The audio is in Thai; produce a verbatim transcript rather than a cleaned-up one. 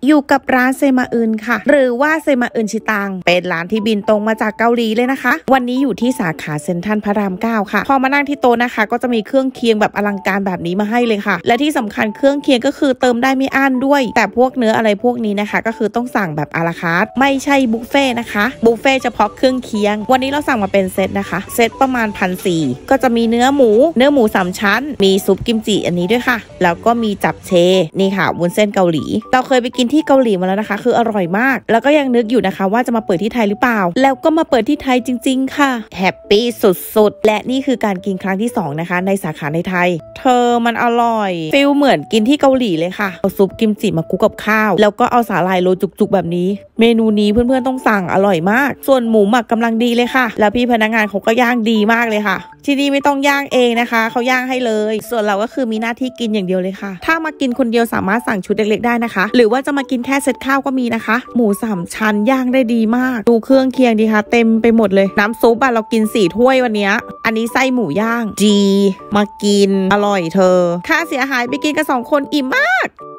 อยู่กับร้านเซมาอึนค่ะหรือว่าเซมาอึนชิตังเป็นร้านที่บินตรงมาจากเกาหลีเลยนะคะวันนี้อยู่ที่สาขาเซ็นทรัลพระรามเก้าค่ะพอมานั่งที่โต๊ะนะคะก็จะมีเครื่องเคียงแบบอลังการแบบนี้มาให้เลยค่ะและที่สำคัญเครื่องเคียงก็คือเติมได้ไม่อั้นด้วยแต่พวกเนื้ออะไรพวกนี้นะคะก็คือต้องสั่งแบบอาราคาร์ทไม่ใช่บุฟเฟ่นะคะบุฟเฟ่เฉพาะเครื่องเคียงวันนี้เราสั่งมาเป็นเซตนะคะเซตประมาณพันสี่ก็จะมีเนื้อหมูเนื้อหมูสามชั้นมีซุปกิมจิอันนี้ด้วยค่ะแล้วก็มีจับเชนี่ค่ะวุ้นเส้นเกาหลีเราเคยไปกินที่เกาหลีมาแล้วนะคะคืออร่อยมากแล้วก็ยังนึกอยู่นะคะว่าจะมาเปิดที่ไทยหรือเปล่าแล้วก็มาเปิดที่ไทยจริงๆค่ะแฮปปี้สุดๆและนี่คือการกินครั้งที่สองนะคะในสาขาในไทยเธอมันอร่อยฟิลเหมือนกินที่เกาหลีเลยค่ะเอาซุปกิมจิมาคลุกกับข้าวแล้วก็เอาสาหร่ายโรยจุกๆแบบนี้เมนูนี้เพื่อนๆต้องสั่งอร่อยมากส่วนหมูหมักกำลังดีเลยค่ะแล้วพี่พนักงานเขาก็ย่างดีมากเลยค่ะที่นี่ไม่ต้องย่างเองนะคะเขาย่างให้เลยส่วนเราก็คือมีหน้าที่กินอย่างเดียวเลยค่ะถ้ามากินคนเดียวสามารถสั่งชุดเล็กๆได้นะคะหรือว่าจะมากินแค่เซตข้าวก็มีนะคะหมูสามชั้นย่างได้ดีมากดูเครื่องเคียงดีค่ะเต็มไปหมดเลยน้ำซุปอะเรากินสี่ถ้วยวันนี้อันนี้ไส้หมูย่างจีมากินอร่อยเธอค่าเสียหายไปกินกันสองคนอิ่มมาก